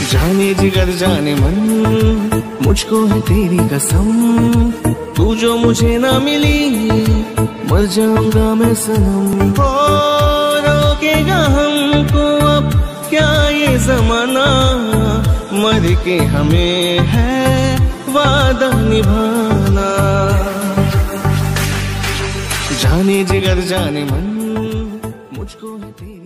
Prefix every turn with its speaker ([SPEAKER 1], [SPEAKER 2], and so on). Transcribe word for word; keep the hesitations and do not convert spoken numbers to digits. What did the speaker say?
[SPEAKER 1] जाने जिगर जाने मन, मुझको है तेरी कसम, तू जो मुझे ना मिली मर जाऊंगा मैं सनम। हो रोकेगा हमको अब क्या ये जमाना, मर के हमें है वादा निभाना। जाने जिगर जाने मन, मुझको है तेरी